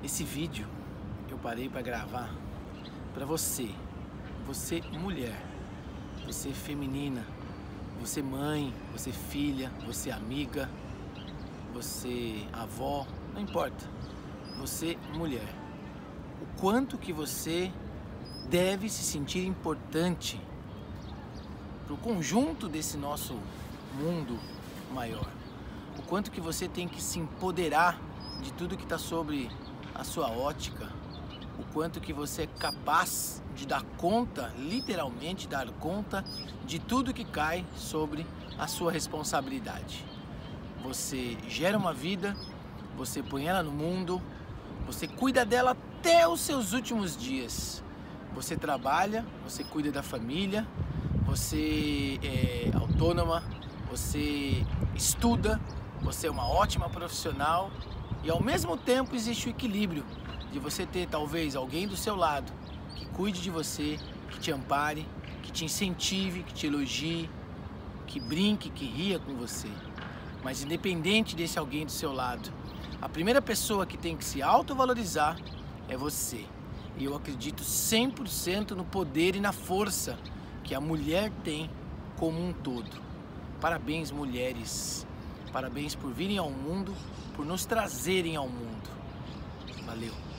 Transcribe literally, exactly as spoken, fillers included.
Esse vídeo eu parei para gravar para você, você mulher, você feminina, você mãe, você filha, você amiga, você avó, não importa, você mulher. O quanto que você deve se sentir importante para o conjunto desse nosso mundo maior. O quanto que você tem que se empoderar de tudo que está sobre a sua ótica. O quanto que você é capaz de dar conta, literalmente dar conta de tudo que cai sobre a sua responsabilidade. Você gera uma vida, você põe ela no mundo, você cuida dela até os seus últimos dias. Você trabalha, você cuida da família, você é autônoma, você estuda, você é uma ótima profissional e ao mesmo tempo existe o equilíbrio de você ter talvez alguém do seu lado que cuide de você, que te ampare, que te incentive, que te elogie, que brinque, que ria com você. Mas independente desse alguém do seu lado, a primeira pessoa que tem que se autovalorizar é você. E eu acredito cem por cento no poder e na força que a mulher tem como um todo. Parabéns, mulheres. Parabéns por virem ao mundo, por nos trazerem ao mundo. Valeu.